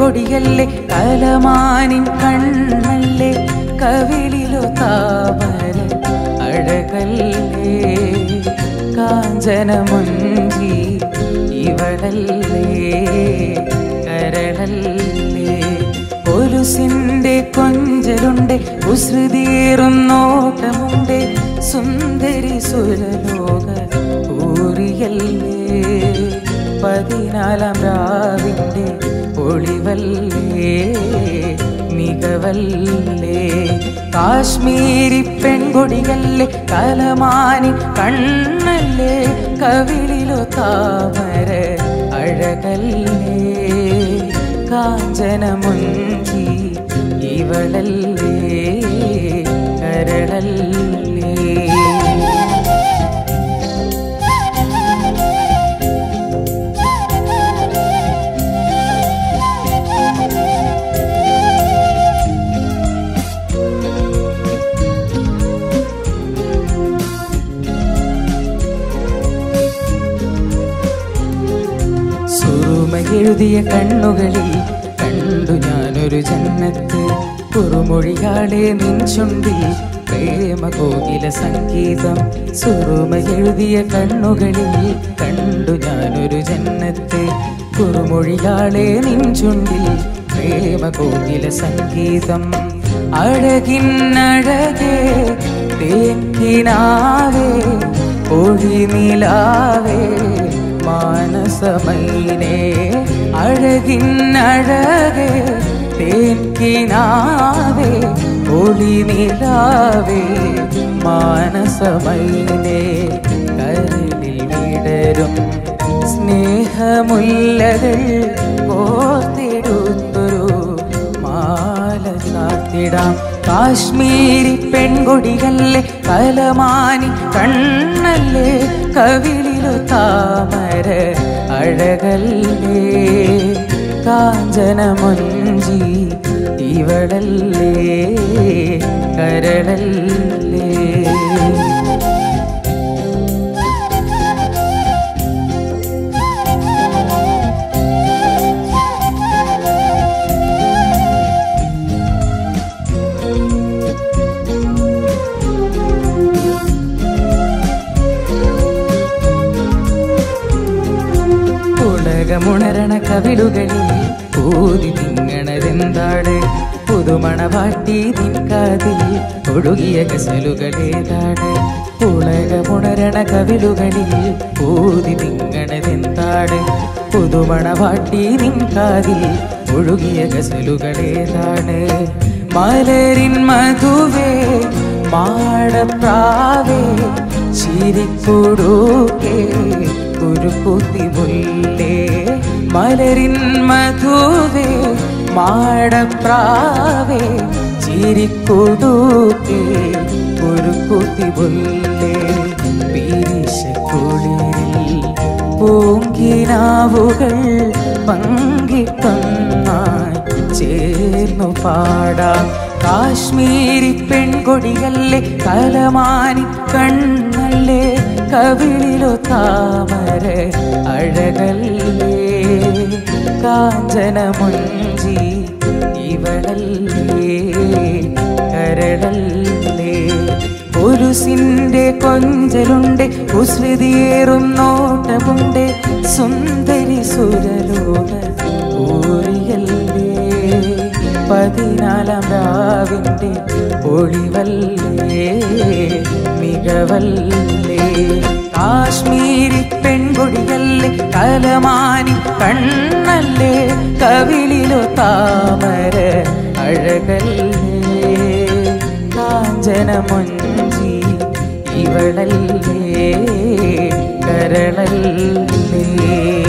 പെൺകൊടിയല്ലേ കലമാനിൻ കണ്ണല്ലേ കവിളിലോ താമര അഴകല്ലേ കാഞ്ചനമൊഞ്ചി ഇവളല്ലേ കരളല്ലേ കൊലുസിന്റെ കൊഞ്ചലുണ്ട് കുസൃതിയേറും നോട്ടമുണ്ട് സുന്ദരി സുരലോക ഊറിയല്ലേ 14 രാവിന്റെ ഒളിവല്ലേ മികവല്ലേ കാശ്മീരി പെൺകൊടിയല്ലേ കലമാനി കണ്ണല്ലേ കവിളിലോ താമര അഴകല്ലേ കാഞ്ചനമൊഞ്ചി ഇവളല്ലേ കരളല്ലേ എഴുതിയ കണ്ണുകളിൽ കണ്ടു ഞാനൊരു ജന്നത്ത് കുറുമൊഴിയാളെ നിൻ ചുണ്ടിൽ പ്രേമ കോകില സംഗീതം സുറുമ എഴുതിയ കണ്ണുകളിൽ കണ്ടു ഞാനൊരു ജന്നത്ത് കുറുമൊഴിയാളെ നിൻ ചുണ്ടിൽ പ്രേമ കോകില സംഗീതം അഴകിന്നഴകേ തേക്കിനാവേ ഒഴിനിലാവേ മാനസമൈനേ അഴകിന്നഴകേ തേൻകിനാവേ ഒളിനിലാവേ മാനസമൈനേ കരളിൽ വിടരും സ്നേഹമുല്ലകൾ കോർത്തിടുത്തൊരു മാല ചാർത്തിടാം കാശ്മീരി പെൺകൊടിയല്ലേ കലമാനി കണ്ണല്ലേ കവിളിലോ താമര അഴകല്ലേ കാഞ്ചനമൊഞ്ചി ഇവളല്ലേ കരളല്ലേ ഉണരണ കവിളുകളിൽ ഊതി തിങ്ങണതെന്താണ് പുതുമണവാട്ടി നിൻകാതിൽ ഒഴുകിയ ഗസലുകളേതാണ് ഉണരണ കവിളുകളിൽ ഊതി തിങ്ങണതെന്താണ് പുതുമണവാട്ടി നിൻകാതിൽ ഒഴുകിയ ഗസലുകളേതാണ് മലരിൻ മധുവേ മാടപ്രാവേ ചിരിക്കുടുക്കേ കുരുക്കുത്തി മുല്ലേ മലരിൻ മധുവേ മാടപ്രാവേ ചിരിക്കുടുക്കേ കുരുക്കുത്തി മുല്ലേ പിരിശക്കുളിരിൽ പൂങ്കിനാവുകൾ പങ്കിട്ടൊന്നായി ചേർന്നു പാടാം കാശ്മീരി പെൺകൊടിയല്ലേ കലമാനി കണ്ണല്ലേ കവിളിലോ താമര അഴകല്ലേ കാഞ്ചനമൊഞ്ചി ഇവളല്ലേ കരളല്ലേ കൊലുസിന്റെ കൊഞ്ചലുണ്ട് കുസൃതിയേറും നോട്ടമുണ്ട് സുന്ദരി സുരലോക ഊറിയല്ലേ 14 രാവിന്റെ ഒളിവല്ലേ മികവല്ലേ കാശ്മീരി പെൺകൊടിയല്ലേ കലമാനി കണ്ണല്ലേ കവിളിലോ താമര അഴകല്ലേ കാഞ്ചനമൊഞ്ചി ഇവളല്ലേ കരളല്ലേ